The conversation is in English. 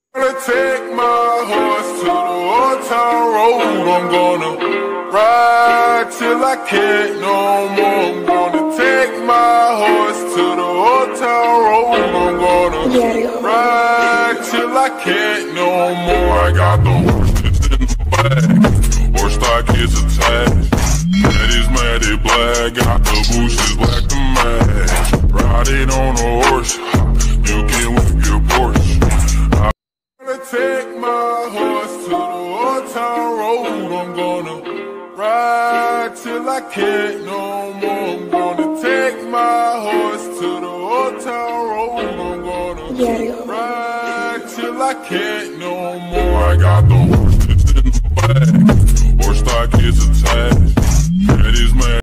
Gonna take my horse to the old town road. I'm gonna ride till I can't no more. I'm gonna take my horse to the old town road. I'm gonna ride till I can't no more. I got the horses in the bag, horse stock is attached. That is matted black, got the bushes black to match. Riding on a horse, you can whip your Porsche. Take my horse to the old town road. I'm gonna ride till I can't no more. I'm gonna take my horse to the old town road. I'm gonna ride till I can't no more. I got the